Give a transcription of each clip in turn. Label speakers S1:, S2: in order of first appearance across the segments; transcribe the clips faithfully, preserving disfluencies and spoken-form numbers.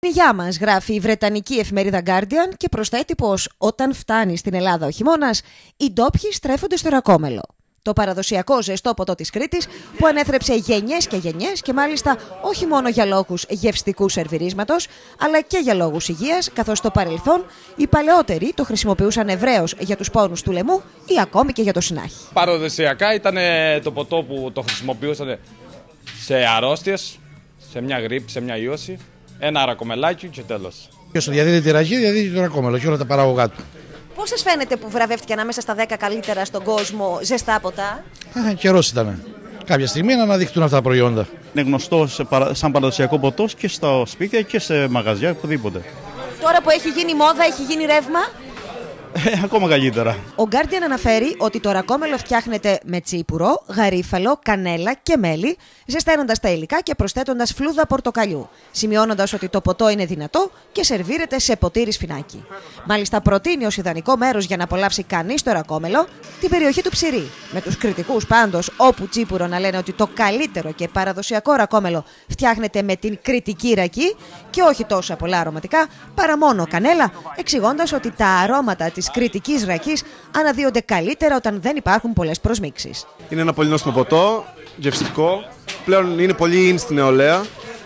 S1: Γεια μας, γράφει η βρετανική εφημερίδα Guardian και προσθέτει πως όταν φτάνει στην Ελλάδα ο χειμώνας, οι ντόπιοι στρέφονται στο ρακόμελο. Το παραδοσιακό ζεστό ποτό της Κρήτης που ανέθρεψε γενιές και γενιές και μάλιστα όχι μόνο για λόγους γευστικού σερβιρίσματος, αλλά και για λόγους υγείας, καθώς στο παρελθόν οι παλαιότεροι το χρησιμοποιούσαν ευρέως για τους πόνους του λαιμού ή ακόμη και για το συνάχη.
S2: Παραδοσιακά ήταν το ποτό που το χρησιμοποιούσαν σε αρρώστιες, σε μια γρίπη, σε μια ίωση, ένα ρακομελάκι και τέλος.
S3: Ποιος το διαδίδει τη ραγή, διαδίδει το ρακόμελο και όλα τα παράγωγά του.
S1: Πώς σας φαίνεται που βραβεύτηκε ανάμεσα στα δέκα καλύτερα στον κόσμο ζεστά ποτά?
S3: Α, καιρός ήταν. Κάποια στιγμή να αναδειχτούν αυτά τα προϊόντα.
S4: Είναι γνωστό σε παρα... σαν παραδοσιακό ποτό και στα σπίτια και σε μαγαζιά, οπουδήποτε.
S1: Τώρα που έχει γίνει μόδα, έχει γίνει ρεύμα.
S4: Ε, ακόμα καλύτερα.
S1: Ο Guardian αναφέρει ότι το ρακόμελο φτιάχνεται με τσίπουρο, γαρίφαλο, κανέλα και μέλι, ζεσταίνοντας τα υλικά και προσθέτοντας φλούδα πορτοκαλιού, σημειώνοντας ότι το ποτό είναι δυνατό και σερβίρεται σε ποτήρι σφινάκι. Μάλιστα, προτείνει ως ιδανικό μέρος για να απολαύσει κανείς το ρακόμελο την περιοχή του Ψηρή. Με τους κριτικούς πάντως, όπου τσίπουρο να λένε ότι το καλύτερο και παραδοσιακό ρακόμελο φτιάχνεται με την κρητική ρακή και όχι τόσο πολλά αρωματικά, παρά μόνο κανέλα, εξηγώντας ότι τα αρώματα της κρητικής ρακής αναδύονται καλύτερα όταν δεν υπάρχουν πολλές προσμίξεις.
S5: Είναι ένα πολύ νόστιμο ποτό, γευστικό. Πλέον είναι πολύ in στην νεολαία.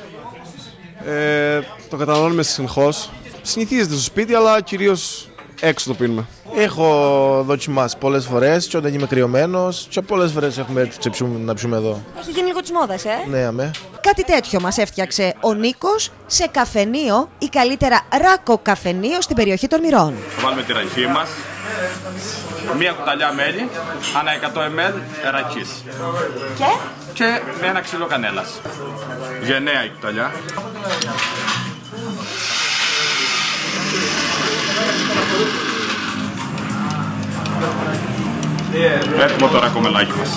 S5: Ε, το καταναλώνουμε συνεχώς. Συνηθίζεται στο σπίτι, αλλά κυρίως έξω το πίνουμε.
S6: Έχω δοκιμάσει πολλές φορές και όταν είμαι κρυωμένος και πολλές φορές έχουμε έρθει να ψούμε εδώ.
S1: Έχει γίνει λίγο της μόδας, ε?
S6: Ναι, αμέ.
S1: Κάτι τέτοιο μας έφτιαξε ο Νίκος σε καφενείο ή καλύτερα ρακοκαφενείο στην περιοχή των Μυρών.
S2: Θα βάλουμε τη ρακή μας, μία κουταλιά μέλι, ανά εκατό μιλιλίτρα ρακής.
S1: Και?
S2: Και με ένα ξύλο κανέλας. Γενναία η κουταλιά. Έτοιμο το ρακομελάκι μας.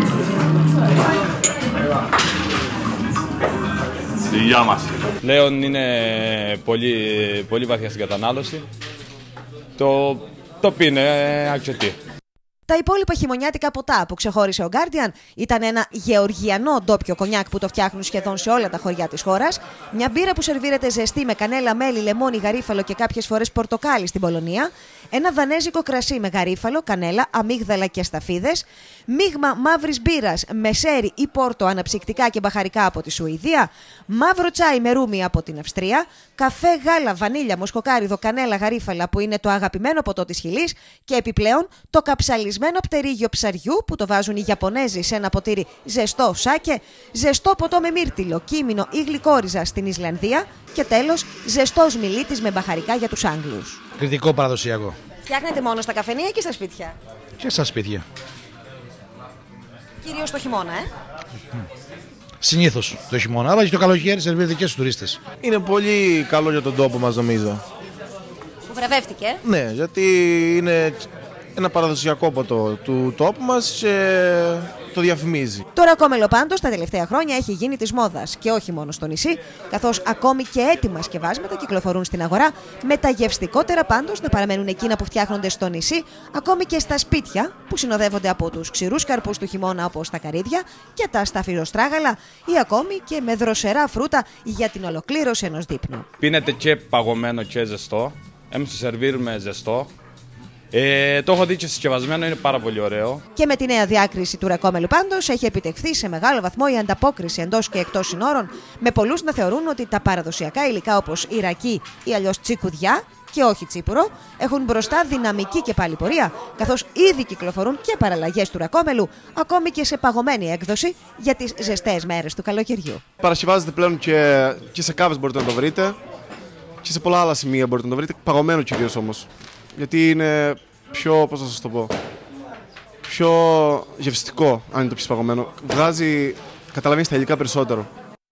S2: Γεια μας. Πλέον είναι πολύ, πολύ βαθιά στην κατανάλωση. Το, το πίνε αρκετή.
S1: Τα υπόλοιπα χειμωνιάτικα ποτά που ξεχώρισε ο Guardian ήταν ένα γεωργιανό ντόπιο κονιάκ που το φτιάχνουν σχεδόν σε όλα τα χωριά της χώρας, μια μπύρα που σερβίρεται ζεστή με κανέλα, μέλι, λεμόνι, γαρίφαλο και κάποιες φορές πορτοκάλι στην Πολωνία, ένα δανέζικο κρασί με γαρίφαλο, κανέλα, αμύγδαλα και σταφίδες, μείγμα μαύρης μπύρας με σέρι ή πόρτο αναψυκτικά και μπαχαρικά από τη Σουηδία, μαύρο τσάι με ρούμι από την Αυστρία, καφέ, γάλα, βανίλια, μοσκοκάριδο, κανέλα, γαρίφαλα που είναι το αγαπημένο ποτό της Χιλής και επιπλέον το καψαλισμένο πτερίγιο ψαριού που το βάζουν οι Ιαπωνέζοι σε ένα ποτήρι ζεστό σάκε, ζεστό ποτό με μύρτιλο, κίμινο ή γλυκόριζα στην Ισλανδία και τέλος ζεστός μιλίτης με μπαχαρικά για τους Άγγλους.
S3: Κριτικό παραδοσιακό.
S1: Φτιάχνετε μόνο στα καφενεία και στα σπίτια?
S3: Και στα σπίτια.
S1: Κυρίως το χειμώνα, ε?
S3: Συνήθως το χειμώνα, αλλά και το καλοκαίρι σερβίρεται και στους τουρίστες.
S6: Είναι πολύ καλό για τον τόπο μας, νομίζω.
S1: Που βραβεύτηκε.
S6: Ναι, γιατί είναι ένα παραδοσιακό ποτό του τόπου μας και το διαφημίζει.
S1: Το ρακόμελο πάντως τα τελευταία χρόνια έχει γίνει της μόδας και όχι μόνο στο νησί, καθώς ακόμη και έτοιμα σκευάσματα κυκλοφορούν στην αγορά, με τα γευστικότερα πάντως να παραμένουν εκείνα που φτιάχνονται στο νησί, ακόμη και στα σπίτια που συνοδεύονται από τους ξηρούς καρπούς του χειμώνα όπως τα καρύδια και τα σταφυροστράγαλα ή ακόμη και με δροσερά φρούτα για την ολοκλήρωση ενός δείπνου.
S2: Πίνεται και παγωμένο και ζεστό, εμείς το σερβίρουμε ζεστό. Ε, το έχω δει και συσκευασμένο, είναι πάρα πολύ ωραίο. Και
S1: με τη νέα διάκριση του ρακόμελου πάντως έχει επιτευχθεί σε μεγάλο βαθμό η ανταπόκριση εντός και εκτός συνόρων, με πολλούς να θεωρούν ότι τα παραδοσιακά υλικά όπως η ρακή ή αλλιώς τσικουδιά και όχι τσίπουρο έχουν μπροστά δυναμική και πάλι πορεία, καθώς ήδη κυκλοφορούν και παραλλαγές του ρακόμελου, ακόμη και σε παγωμένη έκδοση για τις ζεστές μέρες του καλοκαιριού.
S5: Παρασκευάζεται πλέον και, και σε κάβες μπορείτε να το βρείτε και σε πολλά άλλα σημεία μπορείτε να το βρείτε, παγωμένο κυρίως όμως. Γιατί είναι πιο, πώς θα σας το πω, πιο γευστικό αν είναι το πιο παγωμένο. Βγάζει, καταλαβαίνεις τα υλικά περισσότερο.